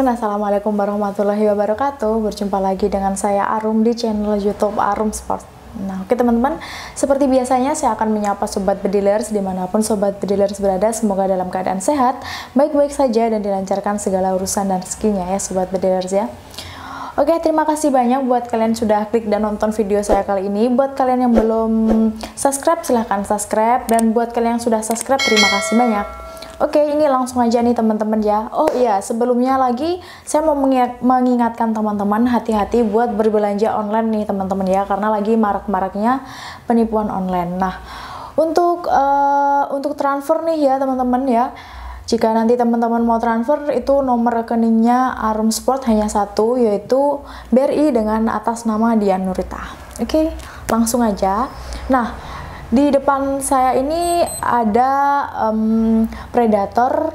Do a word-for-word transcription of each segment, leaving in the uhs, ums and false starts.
teman-teman, assalamualaikum warahmatullahi wabarakatuh. Berjumpa lagi dengan saya Arum di channel YouTube Arum Sport. Nah, oke teman-teman, seperti biasanya saya akan menyapa sobat bedilers dimanapun sobat bedilers berada. Semoga dalam keadaan sehat, baik-baik saja dan dilancarkan segala urusan dan rezekinya ya sobat bedilers ya. Oke, terima kasih banyak buat kalian sudah klik dan nonton video saya kali ini. Buat kalian yang belum subscribe, silahkan subscribe. Dan buat kalian yang sudah subscribe, terima kasih banyak. Oke, ini langsung aja nih teman-teman ya. Oh iya, sebelumnya lagi saya mau mengingatkan teman-teman hati-hati buat berbelanja online nih teman-teman ya, karena lagi marak-maraknya penipuan online. Nah, untuk uh, untuk transfer nih ya teman-teman ya. Jika nanti teman-teman mau transfer, itu nomor rekeningnya Arum Sport hanya satu, yaitu B R I dengan atas nama Dian Nurita. Oke, langsung aja. Nah, di depan saya ini ada um, Predator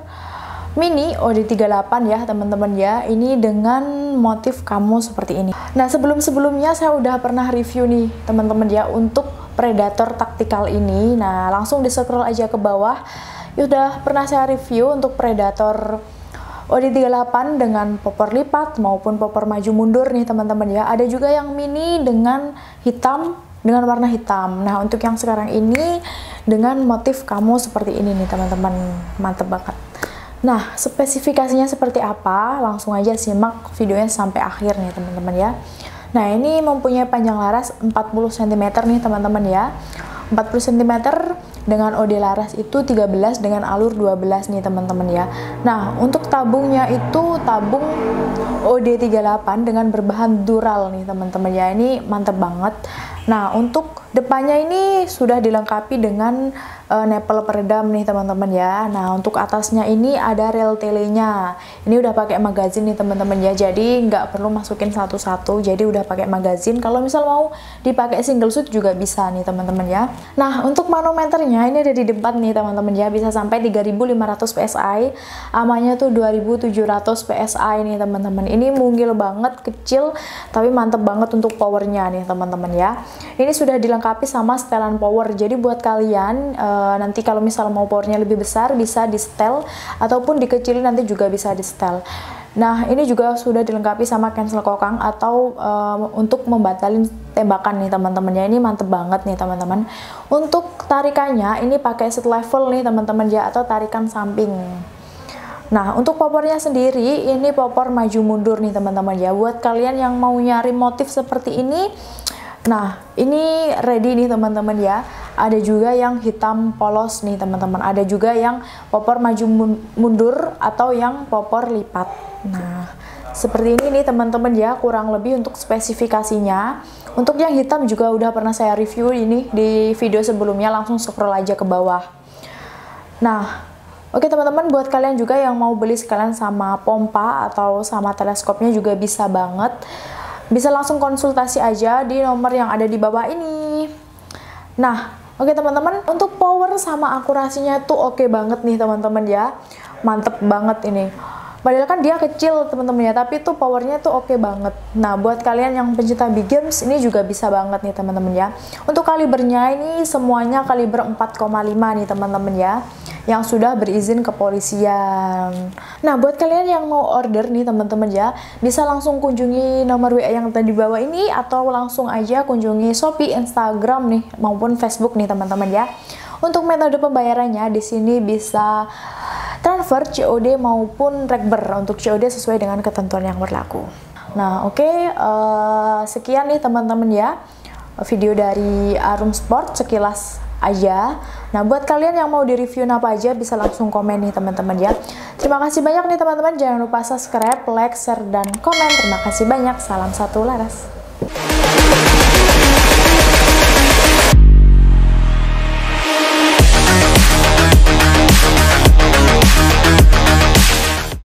Mini O D tiga puluh delapan ya teman-teman ya. Ini dengan motif kamu seperti ini. Nah, sebelum-sebelumnya saya udah pernah review nih teman-teman ya untuk Predator Tactical ini. Nah, langsung di scroll aja ke bawah. Udah pernah saya review untuk Predator O D tiga puluh delapan dengan popor lipat maupun popor maju mundur nih teman-teman ya. Ada juga yang mini dengan hitam, dengan warna hitam. Nah, untuk yang sekarang ini dengan motif kamu seperti ini nih teman-teman, mantep banget. Nah, spesifikasinya seperti apa? Langsung aja simak videonya sampai akhir nih teman-teman ya. Nah, ini mempunyai panjang laras empat puluh sentimeter nih teman-teman ya. empat puluh sentimeter dengan O D laras itu tiga belas, dengan alur dua belas nih teman-teman ya. Nah, untuk tabungnya itu tabung O D tiga puluh delapan dengan berbahan dural nih teman-teman ya. Ini mantep banget. Nah, untuk depannya ini sudah dilengkapi dengan uh, nepel peredam nih teman-teman ya. Nah, untuk atasnya ini ada rel telenya. Ini udah pakai magazin nih teman-teman ya. Jadi nggak perlu masukin satu-satu. Jadi udah pakai magazin. Kalau misal mau dipakai single shoot juga bisa nih teman-teman ya. Nah, untuk manometernya ini ada di depan nih teman-teman ya. Bisa sampai tiga ribu lima ratus P S I. Amanya tuh dua ribu tujuh ratus P S I nih teman-teman. Ini mungil banget, kecil, tapi mantep banget untuk powernya nih teman-teman ya. Ini sudah dilengkapi sama setelan power. Jadi buat kalian e, nanti kalau misal mau powernya lebih besar bisa di setel, ataupun dikecilin nanti juga bisa di setel. Nah, ini juga sudah dilengkapi sama cancel kokang atau e, untuk membatalin tembakan nih teman-teman ya. Ini mantep banget nih teman-teman. Untuk tarikannya ini pakai set level nih teman-teman ya, atau tarikan samping. Nah, untuk popornya sendiri ini popor maju mundur nih teman-teman ya. Buat kalian yang mau nyari motif seperti ini, nah, ini ready nih teman-teman ya. Ada juga yang hitam polos nih teman-teman. Ada juga yang popor maju mundur atau yang popor lipat. Nah, seperti ini nih teman-teman ya, kurang lebih untuk spesifikasinya. Untuk yang hitam juga udah pernah saya review ini di video sebelumnya, langsung scroll aja ke bawah. Nah, oke teman-teman, buat kalian juga yang mau beli sekalian sama pompa atau sama teleskopnya juga bisa banget. Bisa langsung konsultasi aja di nomor yang ada di bawah ini. Nah, oke teman-teman, untuk power sama akurasinya tuh oke banget nih teman-teman ya. Mantep banget ini. Padahal kan dia kecil teman-teman ya, tapi tuh powernya tuh oke banget. Nah, buat kalian yang pencinta big games ini juga bisa banget nih teman-teman ya. Untuk kalibernya ini semuanya kaliber empat koma lima nih teman-teman ya, yang sudah berizin kepolisian. Nah, buat kalian yang mau order nih teman-teman ya, bisa langsung kunjungi nomor W A yang tadi di bawah ini, atau langsung aja kunjungi Shopee, Instagram nih maupun Facebook nih teman-teman ya. Untuk metode pembayarannya di sini bisa transfer, C O D maupun rekber. Untuk C O D sesuai dengan ketentuan yang berlaku. Nah, oke, okay, uh, sekian nih teman-teman ya video dari Arum Sport sekilas aja. Nah, buat kalian yang mau di review apa aja bisa langsung komen nih teman-teman ya. Terima kasih banyak nih teman-teman. Jangan lupa subscribe, like, share, dan komen. Terima kasih banyak. Salam satu laras.